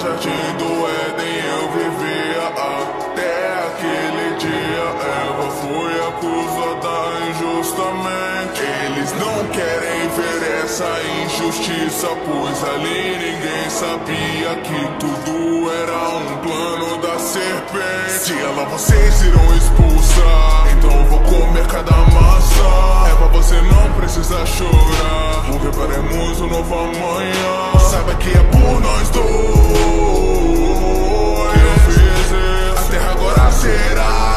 jardim do Éden eu vivia. Até aquele dia Eva foi acusada injustamente. Eles não querem ver essa injustiça, pois ali ninguém sabia que tudo era um plano da serpente. Se ela vocês irão expulsar, então eu vou comer cada maçã. Eva, você não precisa chorar, porque faremos um novo amanhã. Saiba que é por nós dois que eu fiz isso. A terra agora será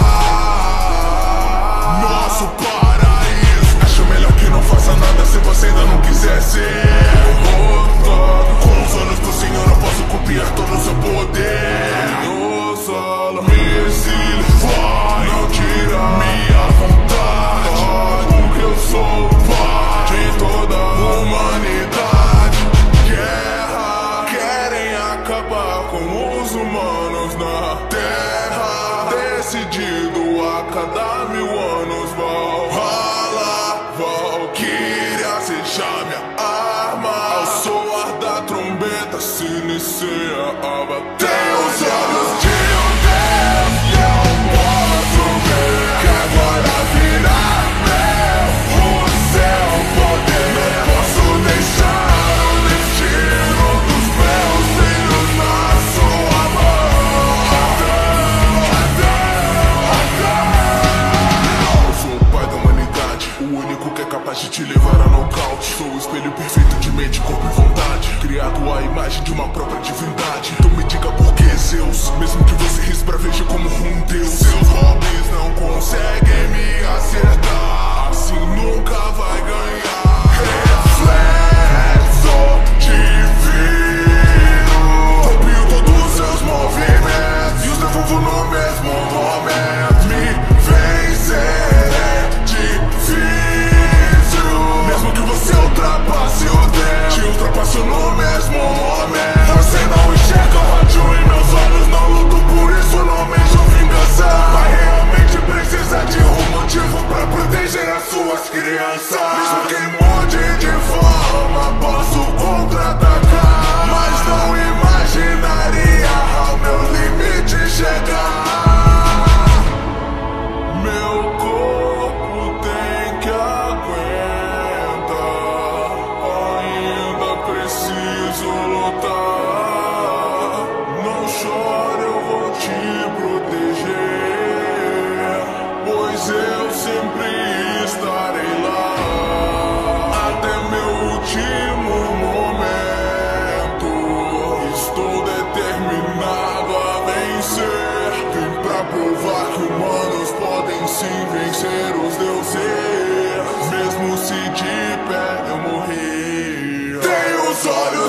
nosso paraíso. Acho melhor que não faça nada se você ainda não quiser ser derrotado. Com os olhos do Senhor eu posso copiar todo o seu poder. Me exílio, vai, não tira minha vontade, porque eu sou o pai de toda a humanidade. Guerra, querem acabar com os humanos na terra. Decidido a cada 1000 anos, Valhalla, Valkyria, seja minha arma. Ao soar da trombeta se inicia a batalha. Os olhos de de te levar a nocaute. Sou o espelho perfeito de mente, corpo e vontade, criado à imagem de uma própria divindade. Então me diga por que, Zeus, mesmo que você esbraveje como um deus, seus hobbies não conseguem me acertar. Assim nunca vai ganhar. Reflexo divino, copio todos os seus movimentos e os devolvo no mesmo momento. Me vencer é difícil. Mesmo que você ultrapasse o tempo, te ultrapasso no mesmo momento. Você não enxerga o ódio em meus olhos, não luto por isso, não mesmo vingança. Mas realmente precisa de um motivo pra proteger as suas crianças. Mesmo que mude de forma, posso contra-atacar, mas não imaginaria ao meu limite chegar. Meu corpo tem que aguentar, ainda preciso lutar. Não chore, eu vou te proteger, pois eu sempre estarei lá. Até meu último momento, estou determinado a vencer. Vim pra provar que humanos podem sim vencer os deuses, mesmo se de pé eu morrer. Tenho os olhos